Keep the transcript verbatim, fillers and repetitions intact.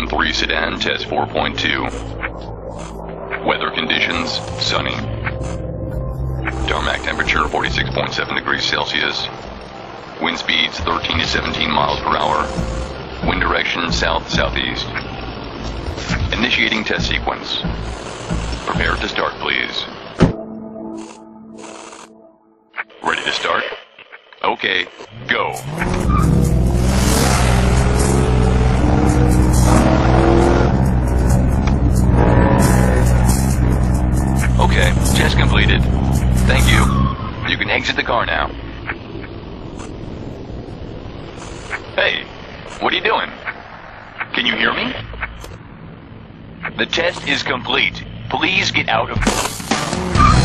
one three Sedan, test four point two. Weather conditions, sunny. Tarmac temperature, forty-six point seven degrees Celsius. Wind speeds, thirteen to seventeen miles per hour. Wind direction, south-southeast. Initiating test sequence. Prepare to start, please. Ready to start? Okay, go. Okay, test completed. Thank you. You can exit the car now. Hey, what are you doing? Can you hear me? The test is complete. Please get out of...